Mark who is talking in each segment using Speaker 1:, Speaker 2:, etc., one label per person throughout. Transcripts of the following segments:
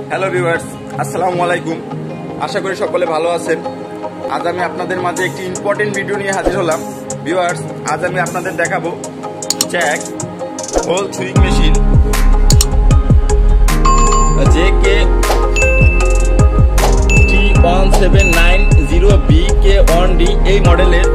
Speaker 1: Hello viewers, আসসালামু আলাইকুম। আশা করি সকলে ভালো আছেন। আজ আমি আপনাদের মাঝে একটি ইম্পর্টেন্ট ভিডিও নিয়ে হাজির হলাম। ভিউয়ার্স, আজ আমি আপনাদের দেখাবো cheque whole sewing machine JK-T1790BK1D এই মডেলের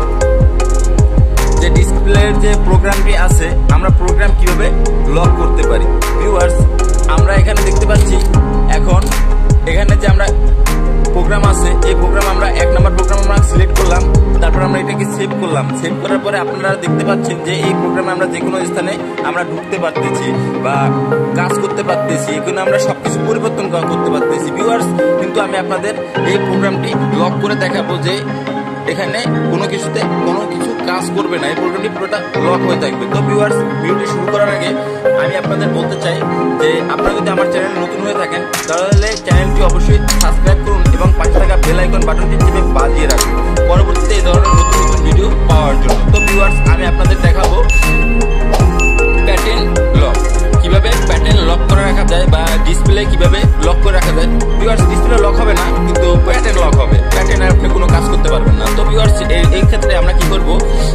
Speaker 1: যে ডিসপ্লের যে প্রোগ্রামটি আছে, আমরা প্রোগ্রাম কিভাবে লক করতে পারি। ভিউয়ার্স, আমরা এখানে দেখতে পাচ্ছি এখন এখানে যে আমরা প্রোগ্রাম আছে, এই প্রোগ্রাম আমরা 1 নম্বর প্রোগ্রাম আমরা সিলেক্ট করলাম, তারপর আমরা এটাকে সেভ করলাম। সেভ করার পরে আপনারা দেখতে পাচ্ছেন যে এই প্রোগ্রামে আমরা যে কোনো স্থানে আমরা ঢুকতে পারতেছি বা কাজ করতে পারতেছি, এখানে আমরা সবকিছু পরিবর্তন করতে পারতেছি। ভিউয়ার্স, কিন্তু আমি আপনাদের এই প্রোগ্রামটি লক করে দেখাবো যে এখানে কোনো কিছু কাজ করবে না, এই প্রোগ্রামটি পুরোটা লক হয়ে থাকবে। তো ভিউয়ার্স, ভিডিওটি শুরু করার আগে আমি আপনাদের বলতে চাই যে আপনারা যদি আমার চ্যানেলে নতুন হয়ে থাকেন তাহলে চ্যানেলটি অবশ্যই সাবস্ক্রাইব করুন এবং পাশে থাকা বেল আইকন বাটনটি চেপে বাজিয়ে রাখুন পরবর্তীতে এই ধরনের নতুন নতুন ভিডিও পাওয়ার জন্য। তো ভিউয়ার্স, আমি আপনাদের দেখাবো প্যাটার্ন লক, কিভাবে প্যাটার্ন লক করে রাখা যায় বা ডিসপ্লে কিভাবে লক করে রাখা যায়। ভিউয়ার্স, ডিসপ্লে লক হবে না, কিন্তু প্যাটার্ন লক হবে। প্যাটার্ন আপনি কোনো কাজ করতে পারবেন না। তো ভিউয়ার্স, এই ক্ষেত্রে আমরা কি করব,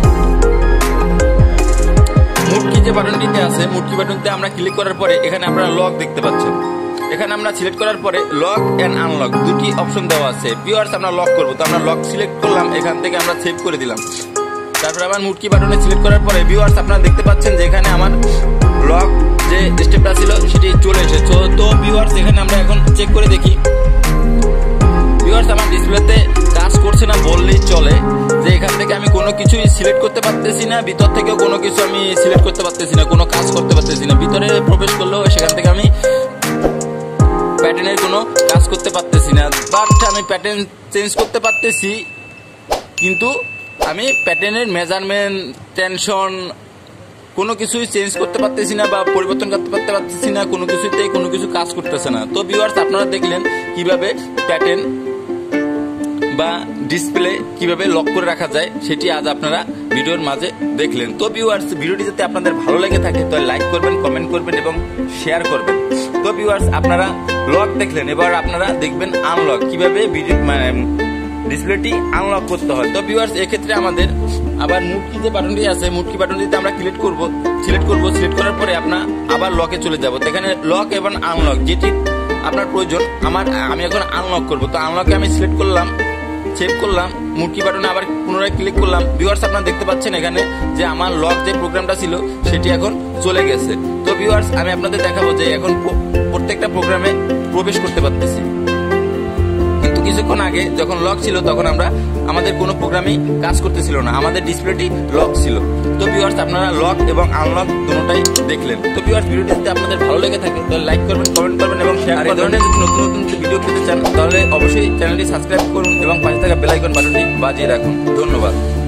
Speaker 1: মুটকি যে বাটনটিতে আছে, মুটকি বাটনটিতে আমরা ক্লিক করার পরে এখানে আপনারা লক দেখতে পাচ্ছেন। এখানে আমরা সিলেক্ট করার পরে লক এন্ড আনলক দুটি অপশন দেওয়া আছে। ভিউয়ার্স, আমরা লক করব, তো আমরা লক সিলেক্ট করলাম, এখান থেকে আমরা সেভ করে দিলাম। তারপরে আমার মুটকি বাটনে সিলেক্ট করার পরে ভিউয়ার্স আপনারা দেখতে পাচ্ছেন যে এখানে আমার লক যে স্টেপটা ছিল সেটি চলে এসেছে। তো ভিউয়ার্স, এখানে আমরা এখন চেক করে দেখি। ভিউয়ার্স, আমার ডিসপ্লেতে কাজ করছে না বললেই চলে, যে এখান থেকে আমি কোনো কিছুই সিলেক্ট করতে পারতেছি না, ভিতর থেকেও কোনো কিছু আমি সিলেক্ট করতে পারতেছি না, কোনো কাজ করতে পারতেছি না। ভিতরে প্রবেশ করলেও সেখান থেকে আমি প্যাটার্নের কোনো কাজ করতে পারতেছি না। বাট আমি প্যাটার্ন চেঞ্জ করতে পারতেছি, কিন্তু আমি প্যাটার্নের মেজারমেন্ট, টেনশন কোনো কিছুই চেঞ্জ করতে পারতেছি না বা পরিবর্তন করতে পারতেছি না, কোনো কিছুতেই কোনো কিছু কাজ করতেছে না। তো ভিউয়ার্স, আপনারা দেখলেন কিভাবে প্যাটার্ন বা ডিসপ্লে কিভাবে লক করে রাখা যায়, সেটি আজ আপনারা ভিডিওর মাঝে দেখলেন। তো ভিউয়ার্স, ভিডিওটি যদি আপনাদের ভালো লেগে থাকে তাহলে লাইক করবেন, কমেন্ট করবেন এবং শেয়ার করবেন। তো ভিউয়ার্স, আপনারা লক দেখলেন, এবার আপনারা দেখবেন আনলক, কিভাবে ডিসপ্লেটি আনলক করতে হয়। তো ভিউয়ার্স, এক্ষেত্রে আমাদের আবার মুটকি যে বাটনটি আছে, মুটকি বাটনটিতে আমরা সিলেক্ট করব। সিলেক্ট করার পরে আপনার আবার লকে চলে যাব। এখানে লক এবং আনলক যেটি আপনার প্রয়োজন, আমি এখন আনলক করব। তো আনলকে আমি সিলেক্ট করলাম, সেভ করলাম, মুটকি বাটনে আবার পুনরায় ক্লিক করলাম। ভিউয়ার্স, আপনারা দেখতে পাচ্ছেন এখানে যে আমার লক যে প্রোগ্রামটা ছিল সেটি এখন চলে গেছে। তো ভিউয়ার্স, আমি আপনাদের দেখাবো যে এখন প্রত্যেকটা প্রোগ্রামে প্রবেশ করতে পারতেছি। কিন্তু কিছুক্ষণ আগে যখন লক ছিল তখন আমাদের কোনো প্রোগ্রামই কাজ করতেছিল না, আমাদের ডিসপ্লেটি লক ছিল। তো ভিউয়ার্স, আপনারা লক এবং আনলক দুটোটাই দেখলেন। তো ভিউয়ার্স, ভিডিওটি যদি আপনাদের ভালো লেগে থাকে তাহলে লাইক করবেন, কমেন্ট করবেন এবং শেয়ার করবেন। এই ধরনের যদি নতুন নতুন ভিডিও পেতে চান তাহলে অবশ্যই চ্যানেলটি সাবস্ক্রাইব করুন এবং পাশে থাকা বেল আইকন বাটনটি বাজিয়ে রাখুন। ধন্যবাদ।